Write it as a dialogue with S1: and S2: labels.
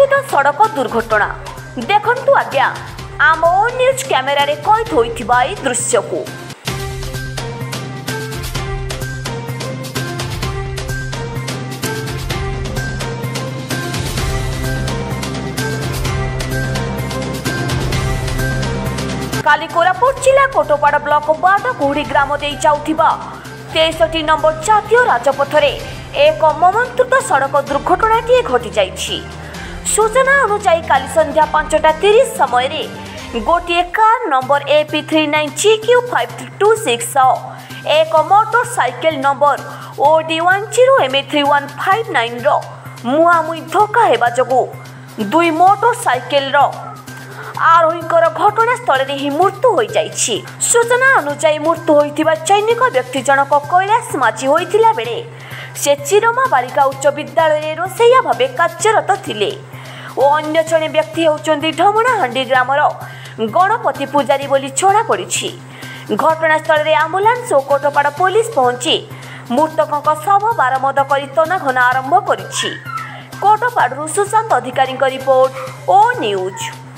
S1: मर्मन्तुद सड़क दुर्घटना देखंतु आज्ञा आम ओ न्यूज कैमेरा रे कैद होइथिबा ए दृश्य को। काली कोरापुट जिला कोटपाड़ ब्लॉक बाडकुड़ी ग्राम दे जाउथिबा 63 नंबर जातीय राजपथरे एक मर्मन्तुद सड़क दुर्घटनाटी घटी जाइछि। सूचना अनुसार काली संध्या 5:30 समय गोटे कार नंबर AP39GQ526 एक मोटरसाइकेल नंबर OD10MA3159 मुहामुही धक्का हेबा जोगु दुई मोटरसाइकेल आरोहीकर घटनास्थल ही मृत्यु हो जाइछि। सूचना अनुसार मृत्यु होइथिबा चयनिक व्यक्ति जनक कैलाश माझी होइथिला बेले से चिरमा बालिका उच्च विद्यालय रोसैया भावे कार्यरत थिले और अन्य जने व्यक्ति होउचंदी ढमणाहांडी ग्रामर गणपति पूजारी बोली जଣା पड़िछि। घटनास्थल रे एम्बुलेंस और कोटपाड़ पुलिस पहुंची मृतकक शव बारमद करी तनाघना आरंभ करिछि। कोटपाड़रू सुशांत अधिकारी रिपोर्ट ओ न्यूज।